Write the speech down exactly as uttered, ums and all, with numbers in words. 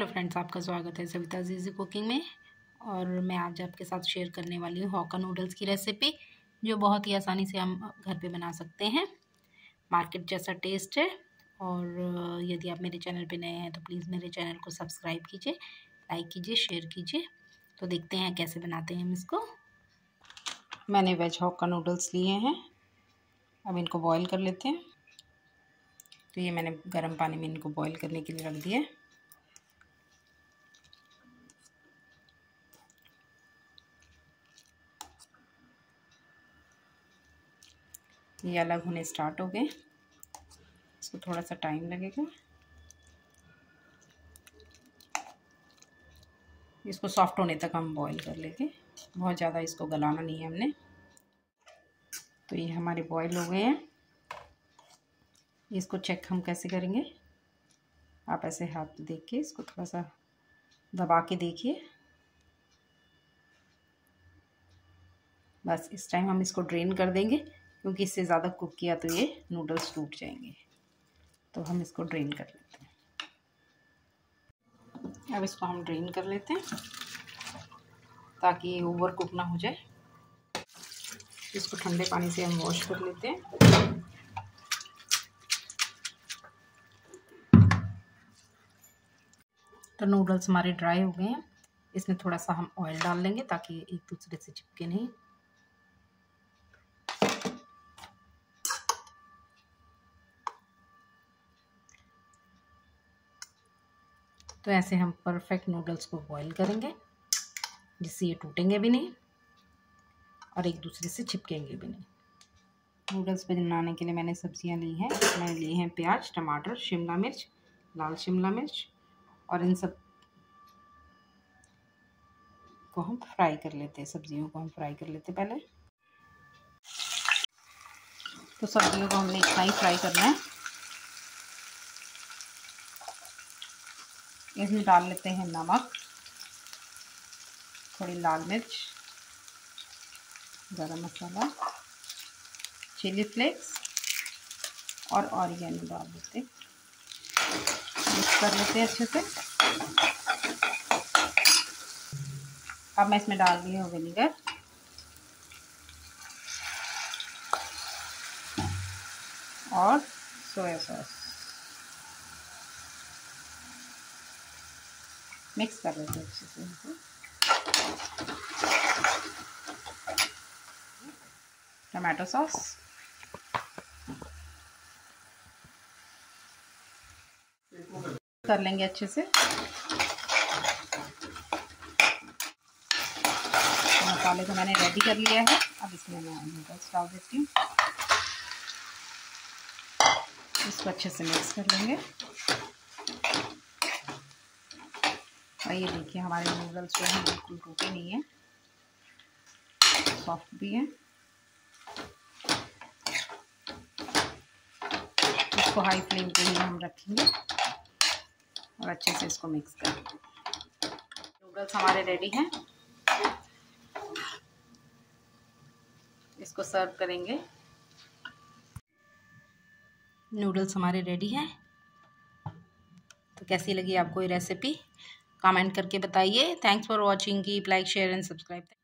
Friends, आपका स्वागत है सविता ईजी कुकिंग में। और मैं आज आपके साथ शेयर करने वाली हूँ हक्का नूडल्स की रेसिपी, जो बहुत ही आसानी से हम घर पे बना सकते हैं। मार्केट जैसा टेस्ट है। और यदि आप मेरे चैनल पे नए हैं तो प्लीज़ मेरे चैनल को सब्सक्राइब कीजिए, लाइक कीजिए, शेयर कीजिए। तो देखते हैं कैसे बनाते हैं हम इसको। मैंने वेज हक्का नूडल्स लिए हैं, अब इनको बॉईल कर लेते हैं। तो ये मैंने गर्म पानी में इनको बॉईल करने के लिए रख दिया। ये अलग होने स्टार्ट हो गए, इसको थोड़ा सा टाइम लगेगा। इसको सॉफ्ट होने तक हम बॉईल कर लेंगे, बहुत ज़्यादा इसको गलाना नहीं है हमने। तो ये हमारे बॉईल हो गए हैं। इसको चेक हम कैसे करेंगे, आप ऐसे हाथ देख के इसको थोड़ा सा दबा के देखिए। बस इस टाइम हम इसको ड्रेन कर देंगे, क्योंकि इससे ज़्यादा कुक किया तो ये नूडल्स टूट जाएंगे। तो हम इसको ड्रेन कर लेते हैं। अब इसको हम ड्रेन कर लेते हैं ताकि ये ओवर कुक ना हो जाए। इसको ठंडे पानी से हम वॉश कर लेते हैं। तो नूडल्स हमारे ड्राई हो गए हैं। इसमें थोड़ा सा हम ऑयल डाल लेंगे ताकि ये एक दूसरे से चिपके नहीं। तो ऐसे हम परफेक्ट नूडल्स को बॉईल करेंगे, जिससे ये टूटेंगे भी नहीं और एक दूसरे से चिपकेंगे भी नहीं। नूडल्स बनाने के लिए मैंने सब्जियां ली हैं। मैंने लिए हैं प्याज, टमाटर, शिमला मिर्च, लाल शिमला मिर्च, और इन सब को हम फ्राई कर लेते हैं। सब्जियों को हम फ्राई कर लेते हैं पहले। तो सब्जियों को हमने इतना ही फ्राई करना है। इसमें डाल लेते हैं नमक, थोड़ी लाल मिर्च, गरम मसाला, चिली फ्लेक्स और ऑरिगेनो डाल देते। मिक्स कर लेते हैं अच्छे से। अब मैं इसमें डाल रही हूँ विनेगर और सोया सॉस। मिक्स कर लेते हैं अच्छे से इनको। टमाटो सॉस, कर लेंगे अच्छे से। मसाले को मैंने रेडी कर लिया है। अब इसमें मैं नूडल्स डाल देती हूँ। इसको अच्छे से मिक्स कर लेंगे। और ये देखिए हमारे नूडल्स जो हैं बिल्कुल टूटे नहीं है, सॉफ्ट भी हैं। इसको हाई फ्लेम पे ही हम रखेंगे और अच्छे से इसको मिक्स करेंगे। नूडल्स हमारे रेडी हैं, इसको सर्व करेंगे। नूडल्स हमारे रेडी हैं। तो कैसी लगी आपको ये रेसिपी, कमेंट करके बताइए। Thanks for watching. Keep like, share and subscribe.